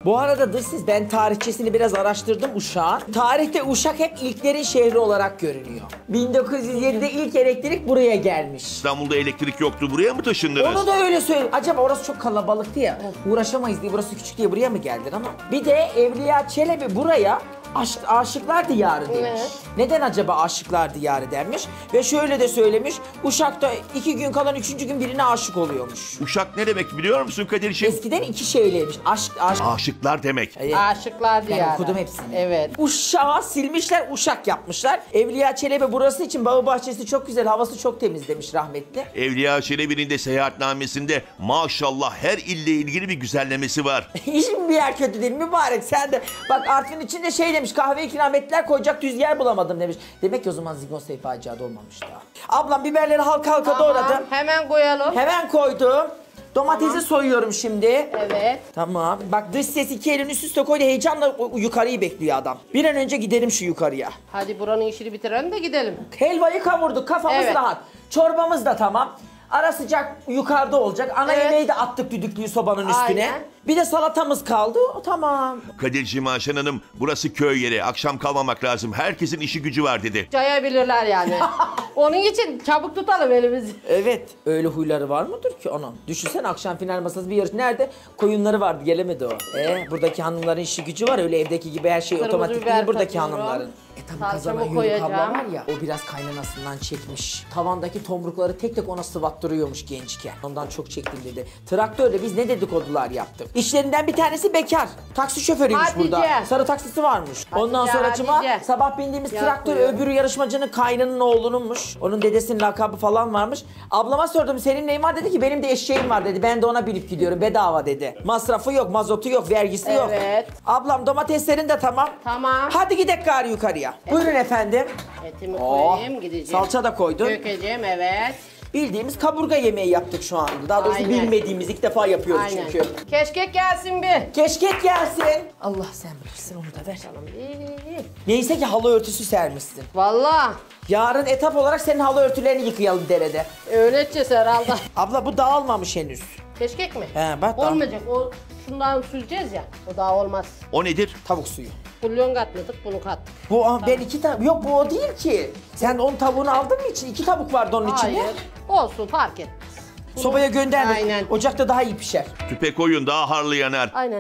Bu arada da siz, ben tarihçesini biraz araştırdım Uşak'ın. Tarihte Uşak hep ilklerin şehri olarak görünüyor. 1907'de ilk elektrik buraya gelmiş. İstanbul'da elektrik yoktu, buraya mı taşındınız? Onu da öyle söyle. Acaba orası çok kalabalıktı ya. Uğraşamayız diye, burası küçük diye buraya mı geldin ama. Bir de Evliya Çelebi buraya aşıklar diyarı demiş. Evet. Neden acaba aşıklar diyarı dermiş? Ve şöyle de söylemiş. Uşak'ta 2 gün kalan 3. gün birine aşık oluyormuş. Uşak ne demek biliyor musun Kadir'ciğim? Eskiden 2 şeyleymiş. Aşk. Aşıklar demek. Aşıklar diyarı. Ben okudum hepsini. Evet. Uşak'a silmişler, Uşak yapmışlar. Evliya Çelebi burası için bağı bahçesi çok güzel, havası çok temiz demiş rahmetli. Evliya Çelebi'nin de seyahatnamesinde maşallah her ille ilgili bir güzellemesi var. Hiçbir yer kötü değil mübarek, sen de. Bak Artvin içinde şey demiş, kahve ikram ettiler, koyacak düz yer bulamadım demiş. Demek ki o zaman zigon faciada olmamış daha. Ablam biberleri halka halka doğradım. Hemen koyalım. Hemen koydum. Domatesi soyuyorum şimdi. Evet. Tamam. Bak dış ses 2 elini üst üste koydu. Heyecanla yukarıyı bekliyor adam. Bir an önce gidelim şu yukarıya. Hadi buranın işini bitirelim de gidelim. Helvayı kavurduk. Kafamız Evet. rahat. Çorbamız da tamam. Ara sıcak yukarıda olacak. Ana Evet. yemeği de attık düdüklüyü sobanın üstüne. Aynen. Bir de salatamız kaldı. O tamam. Kadir'ciğim, Ayşen Hanım, burası köy yeri. Akşam kalmamak lazım. Herkesin işi gücü var dedi. Cayabilirler yani. Onun için çabuk tutalım elimizi. Evet. Öyle huyları var mıdır ki onun? Düşünsene akşam final masası bir yarış. Nerede? Koyunları vardı. Gelemedi o. Buradaki hanımların işi gücü var. Öyle evdeki gibi her şey Kırmızı otomatik biber değil buradaki katıyorum. hanımların. Tabii Salçamı kazanan Yörük koyacağım. abla var ya, o biraz kaynanasından çekmiş. Tavandaki tomrukları tek tek ona sıvattırıyormuş gençken. Ondan çok çektim dedi. Traktörle biz ne dedikodular yaptık. İşlerinden bir tanesi bekar. Taksi şoförüymüş Hatice. burada. Sarı taksisi varmış. Ondan sonra Hatice. sabah bindiğimiz traktör Yapıyor. öbürü yarışmacının kaynının oğlununmuş. Onun dedesinin lakabı falan varmış. Ablama sordum senin neyin var, dedi ki benim de eşeğim var dedi. Ben de ona binip gidiyorum bedava dedi. Masrafı yok, mazotu yok, vergisi yok. Evet. Ablam domateslerin de tamam. Tamam. Hadi gidelim gari yukarıya. Buyurun efendim. Etimi Oh, koyayım, gideceğim. salça da koydun. Dökeceğim, evet. Bildiğimiz kaburga yemeği yaptık şu anda. Daha doğrusu Aynen. bilmediğimiz, ilk defa yapıyoruz Aynen. çünkü. Keşkek gelsin bir. Keşkek gelsin. Allah sen bilirsin, onu da ver. Neyse ki halı örtüsü sermişsin. Vallahi Yarın etap olarak senin halı örtülerini yıkayalım derede. öyle edeceğiz herhalde. Abla bu dağılmamış henüz. Keşkek mi? He, bak Olmayacak. O şundan süreceğiz ya. O daha olmaz. O nedir? Tavuk suyu. Bulyon katmadık, bunu kattık. Bu ben 2 tavuk... Yok bu o değil ki. Sen onun tavuğunu aldın mı için? 2 tavuk vardı onun içinde. Hayır. Olsun, fark etmez. Sobaya gönderdim. Aynen. Ocakta daha iyi pişer. Tüpe koyun, daha harlı yanar. Aynen.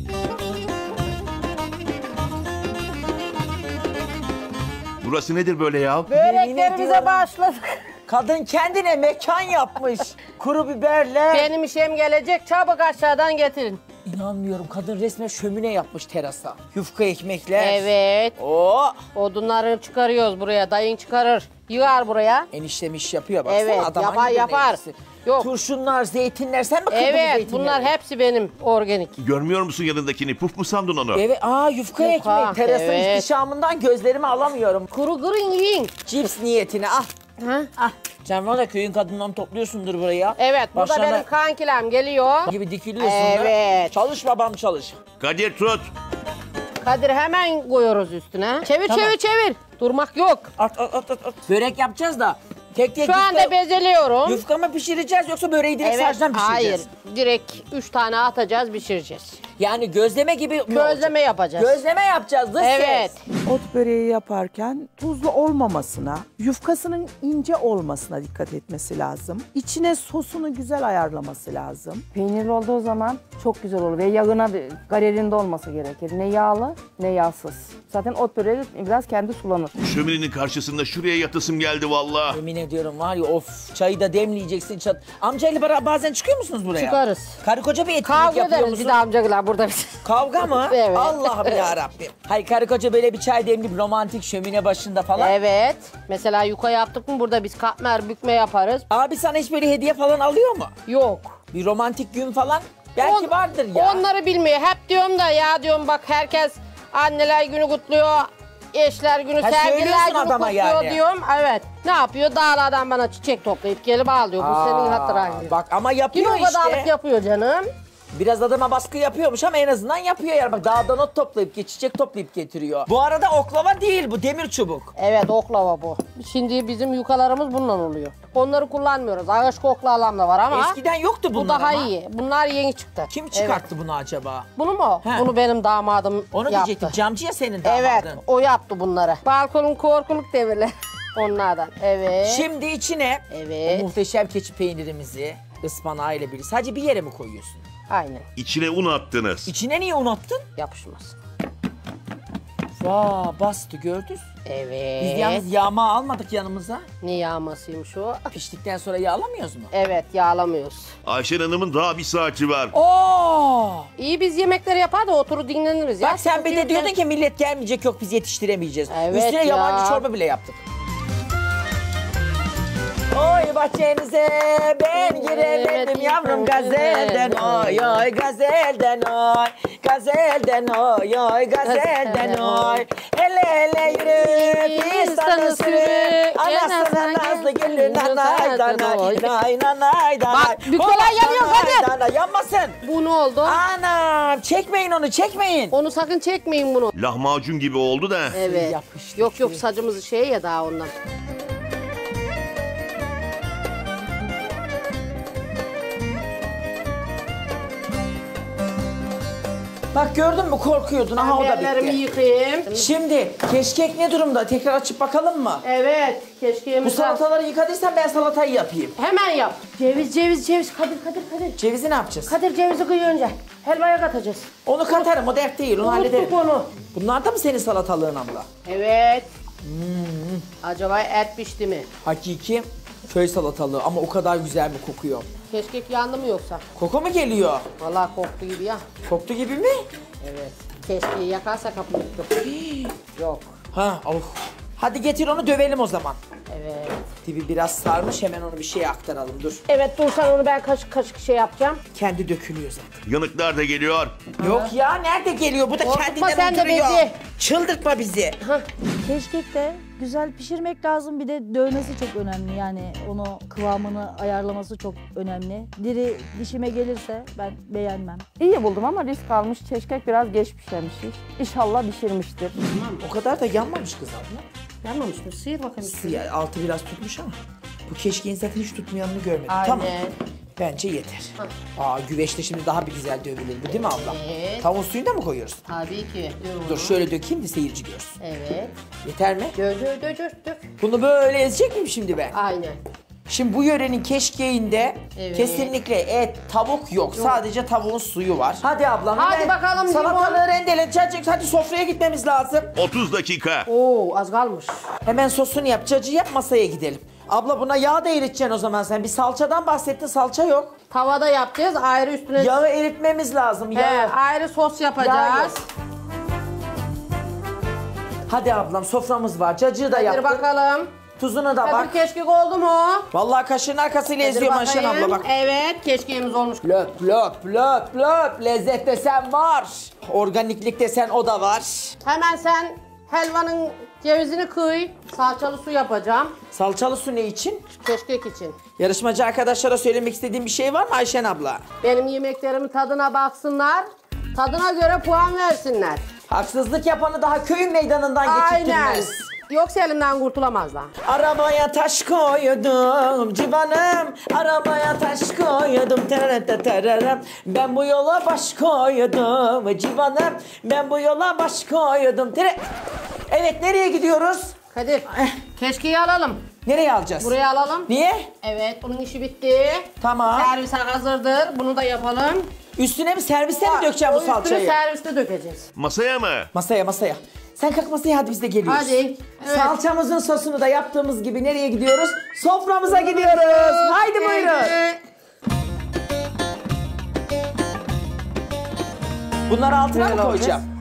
Burası nedir böyle ya? Böreklerimize ediyorum. başladık. Kadın kendine mekan yapmış. Kuru biberle. Benim işim gelecek, çabuk aşağıdan getirin. İnanmıyorum, kadın resmen şömine yapmış terasa. Yufka ekmekler. Evet. Oo. Odunları çıkarıyoruz buraya, dayın çıkarır. Yığar buraya. Eniştem iş yapıyor baksana. Evet, adam yapar, hangi birine yapar. yetişsin? Yok. Turşunlar, zeytinler, sen mi kırdın bu Evet, zeytinleri? bunlar hepsi benim organik. Görmüyor musun yanındakini? Puf mu sandın onu? Evet, yufka Yufka, ekmek. Terasın evet. ihtişamından gözlerimi alamıyorum. Kuru kırın yiyin. Cips niyetine al. Ha? Ah. Sen var ya köyün kadınlarını topluyorsundur buraya. Evet, bu da Başlarına benim kankilem geliyor. gibi dikiliyorsun da. Evet. Çalış babam çalış. Kadir tut. Kadir hemen koyuyoruz üstüne. Çevir, Tamam. çevir, çevir. Durmak yok. At. Börek yapacağız da. Tek tek Şu anda bezeliyorum. yufka mı pişireceğiz yoksa böreği direkt sarıdan pişireceğiz? Hayır. Direkt 3 tane atacağız, pişireceğiz. Yani gözleme gibi mi Gözleme olacak? yapacağız. Gözleme yapacağız dış Evet. ses. Ot böreği yaparken tuzlu olmamasına, yufkasının ince olmasına dikkat etmesi lazım. İçine sosunu güzel ayarlaması lazım. Peynirli olduğu zaman çok güzel olur ve yağına garerinde olması gerekir. Ne yağlı ne yağsız. Zaten ot böreği biraz kendi sulanır. Şöminenin karşısında şuraya yatasım geldi vallahi. Yemin ediyorum var ya, of çayı da demleyeceksin. Amcayla bazen çıkıyor musunuz buraya? Çıkarız. Karı koca bir etkinlik Kavga yapıyor ederiz musun? bir de amcalar burada. Kavga mı? Evet. Allah'ım yarabbim. Hayır, karı koca böyle bir çay demleyip romantik şömine başında falan. Evet. Mesela yuka yaptık mı burada biz katmer bükme yaparız. Abi sana hiç böyle hediye falan alıyor mu? Yok. Bir romantik gün falan belki vardır ya. Onları bilmiyor. Hep diyorum da ya diyorum bak herkes anneler günü kutluyor. Eşler günü, Ha, sevgililer söylüyorsun günü adama kutluyor yani. diyorum. Evet. Ne yapıyor? Dağlardan bana çiçek toplayıp gelip ağlıyor. Bu senin hatıran gibi. Bak ama Yine yapıyor o kadarlık işte. yapıyor canım. Biraz adama baskı yapıyormuş ama en azından yapıyor yani. Bak dağdan ot toplayıp çiçek toplayıp getiriyor. Bu arada oklava değil bu demir çubuk. Evet oklava bu. Şimdi bizim yukalarımız bundan oluyor. Onları kullanmıyoruz. Ağaç oklavam da var ama Eskiden yoktu bu bunlar daha ama. iyi. Bunlar yeni çıktı. Kim çıkarttı bunu acaba? Bunu mu? He. Bunu benim damadım Onu yaptı. diyecektim. Camcı ya senin damadın. Evet, o yaptı bunları. Balkonun korkuluk devirleri onlardan. Evet. Şimdi içine Evet. o muhteşem keçi peynirimizi ıspanağıyla birlikte sadece bir yere mi koyuyorsun? Aynen. İçine un attınız. İçine niye un attın? Yapışmaz. Vaa bastı gördünüz. Evet. Biz yalnız yağma almadık yanımıza. Ne yağmasıymış o? Piştikten sonra yağlamıyoruz mu? Evet, yağlamıyoruz. Ayşen Hanım'ın daha bir saati var. Oo! İyi biz yemekleri yapar da oturur dinleniriz ya. Bak sen bir de diyordun ki millet gelmeyecek yok biz yetiştiremeyeceğiz. Evet Üstüne ya. yabancı çorba bile yaptık. Oy bahçenize ben giremedim yavrum gazelden oy oy gazelden oy gazelden oy oy gazelden oy hele hele yürü pistanı sürü anasına nazlı gülü nanay danay nanay nanay danay. Bak, bir kolay yanıyor Kadir. Danay yanmasın. Bu ne oldu? Anam çekmeyin onu çekmeyin. Onu sakın çekmeyin bunu. Lahmacun gibi oldu da. Evet. Yapıştı. Yok yok sacımız şey ya daha ondan. Bak gördün mü korkuyordun aha o da Ellerimi bitti. yıkayayım. Şimdi keşkek ne durumda? Tekrar açıp bakalım mı? Evet. Keşke Bu salataları yıkadıysan ben salatayı yapayım. hemen yap. Ceviz. Kadir. Cevizi ne yapacağız? Kadir cevizi kıy önce. Helvaya katacağız. Onu katarım o dert değil onu hallederim. Unuttuk onu. Bunlar da mı senin salatalığın abla? Evet. Acaba et pişti mi? Hakiki köy salatalığı ama o kadar güzel mi kokuyor? Keşkek yandı mı yoksa? Koku mu geliyor? Vallahi koktu gibi ya. Koktu gibi mi? Evet. Keşkeği yakarsa kapı Yok. Ha of. Hadi getir onu dövelim o zaman. Evet. Dibi biraz sarmış hemen onu bir şeye aktaralım dur. Evet dur sen onu ben kaşık şey yapacağım. Kendi dökülüyor zaten. Yanıklar da geliyor. Yok ya nerede geliyor? Bu da Korkutma kendinden sen de oturuyor. bizi. Çıldırtma bizi. Keşkek de güzel pişirmek lazım. Bir de dövmesi çok önemli. Yani onu kıvamını ayarlaması çok önemli. Diri dişime gelirse ben beğenmem. İyi buldum ama risk almış. Keşkek biraz geç pişirmiştir. İnşallah pişirmiştir. O kadar da yanmamış kız abla. Yanmamış mı? Sıyır bakayım. Ya, altı biraz tutmuş ama bu keşkeğin zaten hiç tutmayanını görmedim. Aynen. Tamam. Bence yeter. Aa güveçte şimdi daha bir güzel dövülür bu değil mi abla? Evet. Tavuğun suyunu da mı koyuyoruz? Tabii ki. Dur şöyle dökeyim de seyirci görsün. Evet. Yeter mi? Dök. Bunu böyle ezecek miyim şimdi ben? Aynen. Şimdi bu yörenin keşkeğinde Evet. kesinlikle et, tavuk yok. Sadece tavuğun suyu var. Hadi ablam. Hadi hemen bakalım, salatalığı rendele. Hadi sofraya gitmemiz lazım. 30 dakika. Oo az kalmış. Hemen sosunu yap. Cacığı yap masaya gidelim. Abla buna yağ da eriteceksin o zaman sen. Bir salçadan bahsettin salça yok. Tavada yapacağız ayrı üstüne. Yağı eritmemiz lazım. He, Yağı. ayrı sos Yağ yapacağız. yok. Hadi ablam soframız var. Cacığı da Hadi yaptık. bakalım. Tuzuna da Kadir bak. keşkek oldu mu? Vallahi kaşığın arkasıyla Kadir eziyorum Ayşen bakayım. abla bak. Evet keşkeğimiz olmuş. Löp löp löp löp. Lezzet desen var. Organiklik desen o da var. Hemen sen helvanın cevizini kıy. Salçalı su yapacağım. Salçalı su ne için? Keşkek için. Yarışmacı arkadaşlara söylemek istediğin bir şey var mı Ayşen abla? Benim yemeklerimin tadına baksınlar. Tadına göre puan versinler. Haksızlık yapanı daha köyün meydanından Aynen. geçirtmez. Yoksa elimden kurtulamazlar. Arabaya taş koydum civanım, arabaya taş koydum tararam. Ben bu yola baş koydum civanım, ben bu yola baş koydum. Evet nereye gidiyoruz? Kadir, keşkeği alalım. Nereye alacağız? Buraya alalım. Niye? Evet, bunun işi bitti. Tamam. Servise hazırdır. Bunu da yapalım. Üstüne mi serviste mi dökeceğim bu O üstüne salçayı? serviste dökeceğiz. Masaya mı? Masaya. Sen kalk masaya hadi biz de geliyoruz. Hadi. Evet. Salçamızın sosunu da yaptığımız gibi nereye gidiyoruz? Soframıza gidiyoruz. Haydi buyurun. Bunları altına mı Böyle koyacağım? olacağız.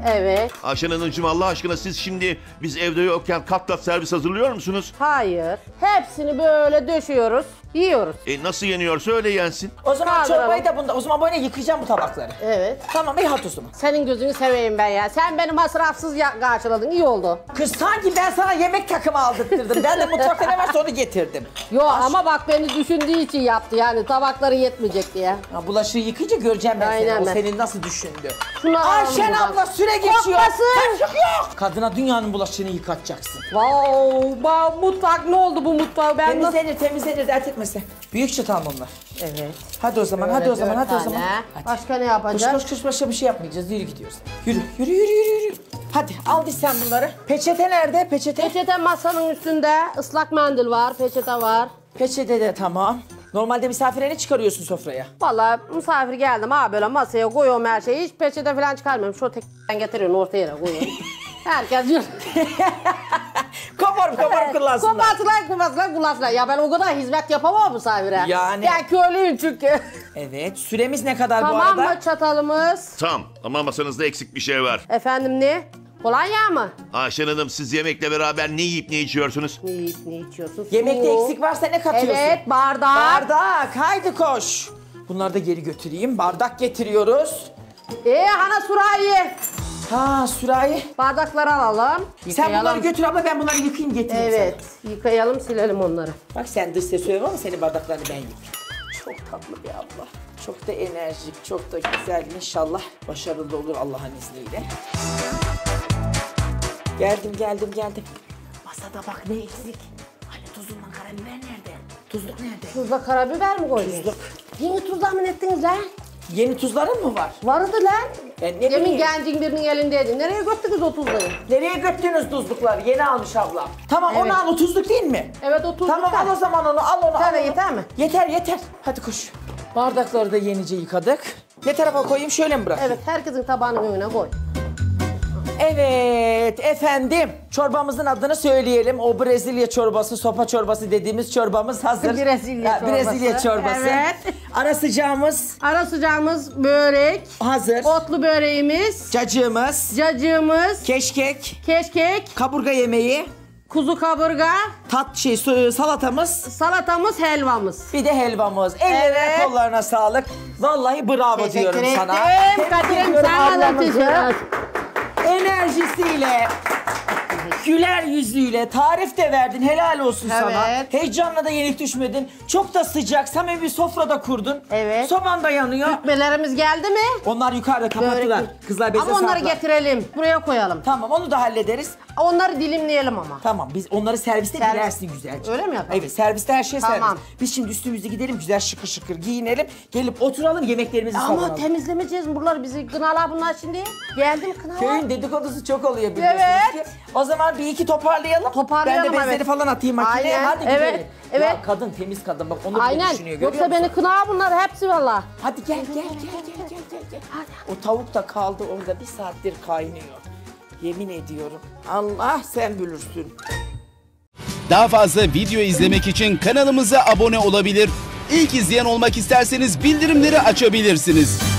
Evet. Ayşen Hanımcığım Allah aşkına siz şimdi biz evde yokken kat servis hazırlıyor musunuz? Hayır. Hepsini böyle döşüyoruz, yiyoruz. Nasıl yeniyorsa öyle yensin. O zaman Kaldıralım. çorbayı da bunda. O zaman böyle yıkayacağım bu tabakları. Evet. Tamam iyi hat o zaman. Senin gözünü seveyim ben ya. Sen beni masrafsız karşıladın, iyi oldu. Kız sanki ben sana yemek takımı aldırttırdım. Ben de mutfakta ne varsa onu getirdim. Yo ama bak beni düşündüğü için yaptı yani tabakları yetmeyecek diye. Ya bulaşığı yıkayınca göreceğim ben seni. Aynen O ben. senin nasıl düşündü. Şunu alalım Ayşen buradan. abla süre geçiyor. Korkmasın. Kaçık yok. Kadına dünyanın bulaşığını yıkatacaksın. Wow, mutfak ne oldu bu mutfak? Ben nasıl... Temizlenir dert etme sen. Büyük çatal bunlar. Evet. Hadi o zaman, hadi o zaman, hadi o zaman. Hadi. Başka ne Koş yapacağız? koş başka bir şey yapmayacağız. Yürü gidiyoruz. Yürü. Hadi al sen bunları. Peçete nerede? Peçete. Peçete masanın üstünde, ıslak mendil var, peçete var. Peçete de tamam. Normalde misafire ne çıkarıyorsun sofraya? Vallahi misafir geldim ha böyle masaya koyuyorum her şeyi. Hiç peçete falan çıkarmıyorum. Şu tek getiriyorum ortaya yere koyuyorum. Herkes yürü. Koparıp kullansınlar. Kullansınlar. Ya ben o kadar hizmet yapamam misafire. Yani. Ben köylüyüm çünkü. Evet. Süremiz ne kadar bu Tamam arada? mı çatalımız? Tamam ama masanızda eksik bir şey var. Efendim ne? Kolonya mı? Ayşen Hanım siz yemekle beraber ne yiyip ne içiyorsunuz? Ne içiyorsun? Yemekte Su. eksik varsa ne katıyorsun? Evet bardak. Bardak. Haydi koş. Bunları da geri götüreyim. Bardak getiriyoruz. Hana Surayi. Ha sürahi. Bardakları alalım. Sen bunları götür abla ben bunları yıkayayım getireyim Evet. Yıkayalım silelim onları. sana. Bak sen dış ses söyleme ama senin bardaklarını ben yıkayayım. Çok tatlı bir abla. Çok da enerjik, çok da güzel. İnşallah başarılı olur Allah'ın izniyle. Geldim. Masada bak ne eksik. Hani tuzunla karabiber nerede? Tuzluk nerede? Tuzla karabiber mi koydunuz? Tuzluk. Yeni tuzla mı ettiniz lan? Yeni tuzların mı var? Vardı lan. Ben ne Demin bileyim. gencin birinin elindeydi. Nereye götürdünüz o tuzları? Nereye götürdünüz tuzlukları? Yeni almış abla. Tamam Evet. onu al, o tuzluk değil mi? Evet o tuzluk. Tamam al o zaman onu, al onu. Bir tane al onu. yeter mi? Yeter. Hadi koş. Bardakları da yenice yıkadık. Ne tarafa koyayım, şöyle mi bırakayım? Evet herkesin tabağının önüne koy. Evet efendim. Çorbamızın adını söyleyelim. O Brezilya çorbası, sopa çorbası dediğimiz çorbamız hazır. Brezilya çorbası. Brezilya çorbası. Evet. Ara sıcağımız Ara sıcağımız börek. hazır. Otlu böreğimiz. Cacığımız, Cacığımız. keşkek, Keşkek. kaburga yemeği, Kuzu kaburga. salatamız, Salatamız, helvamız. bir de helvamız. Ellerine Evet. kollarına sağlık. Vallahi bravo diyorum sana. Kadir'im ediyorum sana da ablamızı. teşekkür. Enerjisiyle, güler yüzüyle tarif de verdin. Helal olsun sana. Evet. Heyecanla da yenik düşmedin. Çok da sıcak. Samimi bir sofrada kurdun. Evet. Soban da yanıyor. Hükmelerimiz geldi mi? Onlar yukarıda kapattılar. Börek. Kızlar beze Ama onları sardılar. getirelim. Buraya koyalım. Tamam onu da hallederiz. Onları dilimleyelim ama. Tamam biz onları serviste Servis. dilersin güzelce. Öyle mi yapalım? Evet serviste her şey Tamam. servis. Biz şimdi üstümüzde gidelim güzel şıkır şıkır giyinelim. Gelip oturalım yemeklerimizi Ama savunalım. temizlemeyeceğiz buraları bizi kınalar bunlar şimdi. Geldi mi kınalar? Köyün dedikodusu çok oluyor biliyorsunuz Evet. ki. O zaman bir iki toparlayalım. Toparlayalım, Ben de bezleri evet. falan atayım makineye. Aynen, Hadi evet, gidelim. evet. Ya kadın temiz kadın bak onu bile Aynen. düşünüyor görüyor Yoksa musun? beni kınar bunlar hepsi valla. Hadi gel. O tavuk da kaldı orada bir saattir kaynıyor. Yemin ediyorum. Allah sen bilirsin. Daha fazla video izlemek için kanalımıza abone olabilir. İlk izleyen olmak isterseniz bildirimleri açabilirsiniz.